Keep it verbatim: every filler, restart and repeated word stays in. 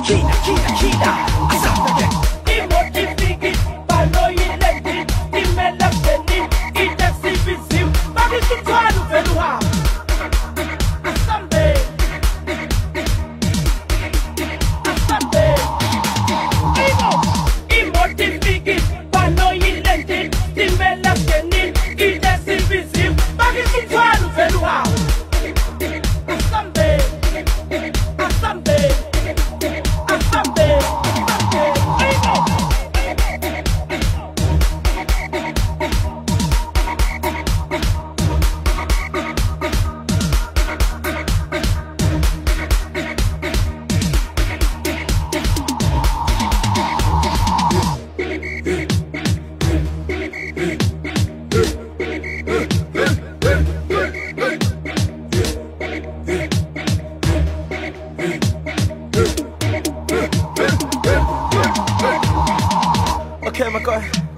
kina kina kina asante imodifiki baloyilendi imelakeni idesibizim bakisumthwalo vele uhamba asante asante imo imodifiki baloyilendi imelakeni idesibizim bakisumthwalo vele uhamba Okay, my God.